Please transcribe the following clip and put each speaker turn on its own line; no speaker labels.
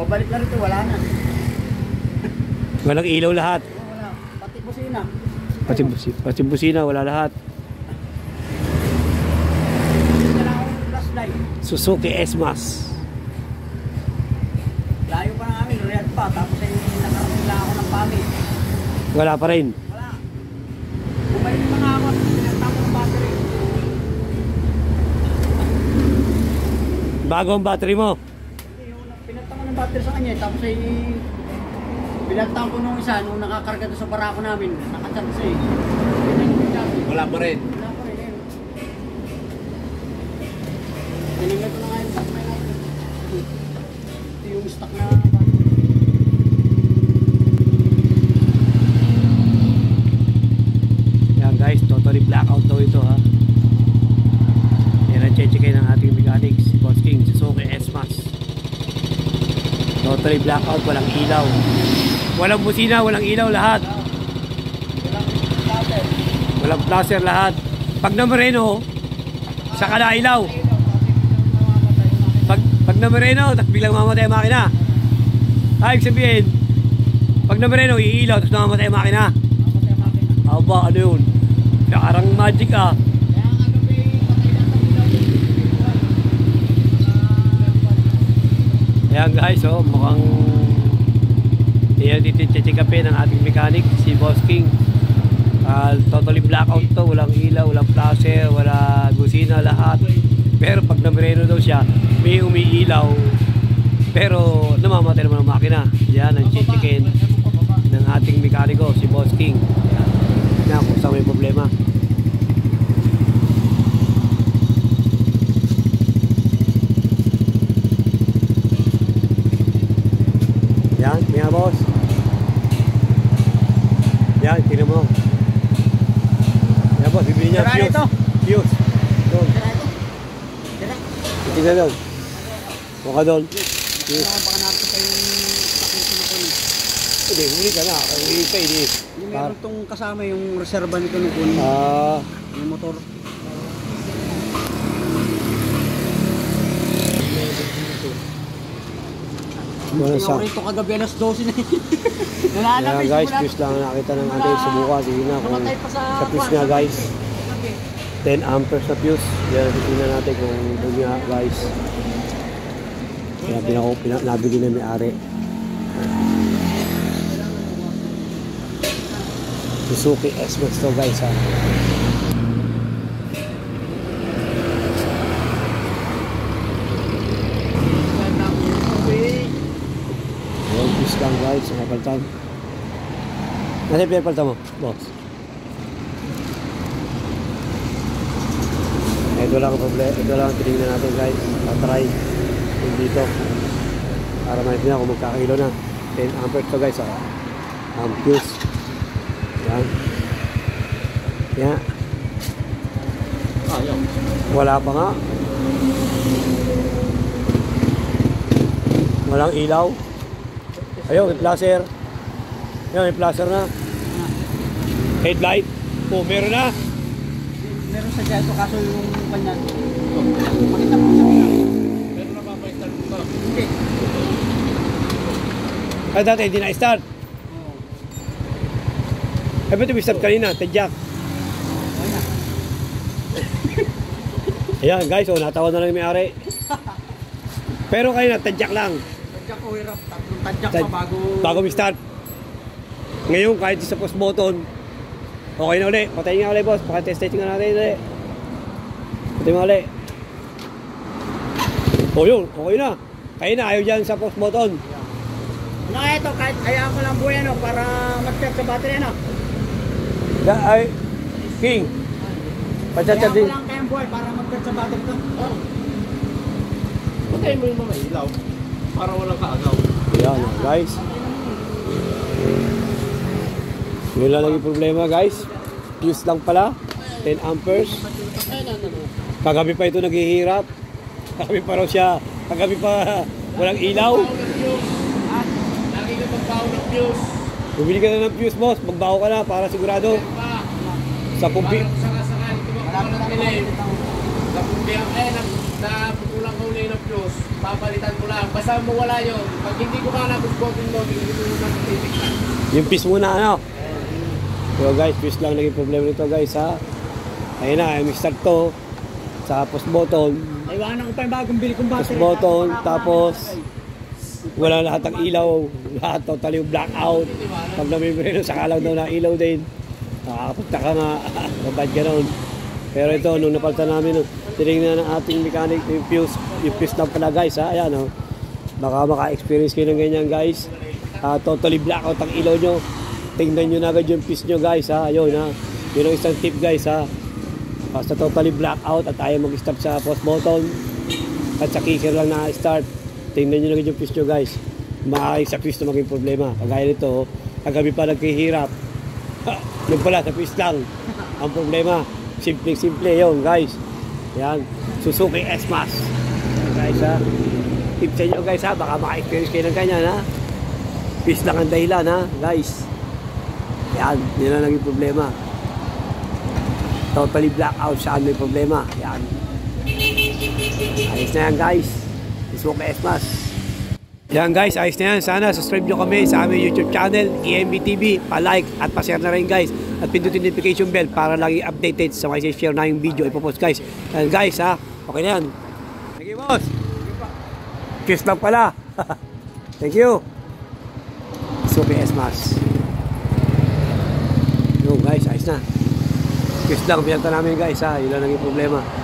Pabalik na rito, wala na.
Walang ilaw lahat.
Wala, pati busina.
Pati busina, wala lahat.
Wala akong flashlight.
Suzuki S-Max.
Layo pa namin, Riyadh pa. Tapos ay nakarating lang ako ng pamit.
Wala pa rin.
Wala. Bumalik pa nga ako at pinagtamo ng battery.
Bago ang battery mo.
Pinagtamo ng battery sa kanya. Tapos ay pinagtamo ko nung isa nung nakakarga doon sa barako namin. Nakachat siya eh.
Wala pa rin.
Wala pa rin eh. Tinignan ko na nga yung stock na yun. Ito yung stock na battery.
Yan guys, totally blackout daw ito ha. Yan ang check-check ng ating mechanics, si Boss King, Suzuki S-Max. Totally blackout, walang ilaw. Walang busina, walang ilaw lahat. Walang flasher lahat. Pag namareno, saka na ilaw. Pag namareno, tapos biglang mamatay ang makina. Ibig sabihin, pag namareno, iilaw, tapos namamatay ang makina. Aba, ano yun? Parang magic ah. Ayan guys, oh, mukhang tititikapin ng ating mechanic, si Boss King. Totally blackout to, walang ilaw, walang flasher, wala busina, lahat. Pero pag namereno daw siya, may umiilaw. Pero namamatay naman ang makina. Yan ang titikin ng ating mekaniko, si Boss King. Yan kung saan may problema. Yan, mga boss. Yan, tingnan mo. Yan boss, bibili niya fuse. Fuse. Doon. Tingnan doon. Mukha doon. Fuse. Hindi, huli ka na. Huli ka, hindi.
Meron itong kasama yung reserva nito nung kunin. Yung motor. Tinawari ito kagabi alas 12 na.
Ayan guys, fuse lang nakita ng ating subukan. Sige na kung sa fuse nga guys. 10 amperes na fuse. Yan, titignan natin kung doon nga guys. Kaya nabili na may-ari. Suzuki S-Max to guys ha. Fuse lang guys, nakapaltan. Nasa yung pinapaltan mo, boss? Ito lang ang problema, ito lang ang tinignan natin guys. Try yung dito para makikita kung magkakilo na. 10 amperes to guys ha. Fuse. Yan. Yan. Wala pa nga. Walang ilaw. Ayun, may flasher. Ayun, may flasher na. Headlight. Oh, meron na.
Meron sa dyan ito kaso yung kanya. Makita mo sa kanya.
Meron na ba pa-start mo?
Hindi.
Ay, dati hindi na-start. Ay, ba't yung start kanina? Tadyak. Ayan guys, oh, natawa na lang yung may-ari. Pero kanina, tadyak lang.
Tadyak o hirap. Tatlong tadyak pa
bago start. Ngayon, kahit sa post button, okay na ulit. Patayin nga ulit, boss. Pakatesting nga natin ulit. Patayin nga ulit. O yun, okay na. Kaya na, ayaw dyan sa post button.
Ano ito, kahit ayaw ko lang buhay ano, para mag-check sa battery ano.
Ay, King. Pachat-chat din.
Ayaw ko lang kayang buhay para mag-check sa battery ito.
Patayin mo yung mga ilaw para walang kaagaw.
Ayan, guys. Yun lang yung problema, guys. Fuse lang pala. 10 amperes. Kagabi pa ito naghihirap. Kagabi pa raw siya. Kagabi pa walang ilaw.
Lagi ka magbaho ng fuse.
Bumili ka na ng fuse, boss. Magbaho ka na para sigurado. Sa pumpi.
Parang sakasakali. Tumakbo ng dilim. Sa pumpi ang na kukulang ka uli ng fuse, papalitan ko lang. Basta mawala yun. Pag hindi ko ka nabusbotin mo, hindi ko na matitignan.
Yung piece muna, ano? So guys, piece lang naging problema nito guys, ha? Ayun na, i-start to. Sa post button.
Iwanan ko pa yung bagong bili kong battery.
Post button, tapos wala lahat ng ilaw. Lahat totally blackout. Pag namibreno, saka lang daw na ilaw din. Nakakapunta ka nga. Babad ganoon. Pero ito, nung napalitan namin, tinignan ng ating mechanic, yung fuse lang pala guys, ha? Ayan, oh. Baka maka-experience kayo ng ganyan guys. Totally blackout ang ilaw nyo. Tingnan nyo na agad yung fuse nyo guys, ha? Ayun, ha? Yun ang isang tip guys, ha? Basta totally blackout at ayaw mag-start sa post button at sa kicker lang na start. Tingnan nyo na agad yung fuse nyo guys. Maaaring sa fuse na maging problema. Kagaya nito, kagabi pa nagkihirap. Nung pala, sa fuse lang ang problema. Simple yun guys. Yan, Suzuki S-Max guys, ha. Tip sa inyo guys, ha. Baka maka-experience kayo ng ganyan, ha. Fuse lang ang dahilan, ha guys. Yan, yun na naging problema. Totally blackout, saan may problema. Yan. Ayos na yan guys. Suzuki S-Max. Yan guys, ayos na yan. Sana subscribe nyo kami sa aming YouTube channel, EMB TV. Pa-like at pa-share na rin guys. At pindutin notification bell para lagi updated sa mga share na yung video ipopost guys. Yan guys, ha. Okay na yan. Thank you boss. Kiss lang pala. Thank you. Suzuki S-Max. Yo guys, ayos na. Kiss lang pinanta namin guys, ha. Yun lang naging problema.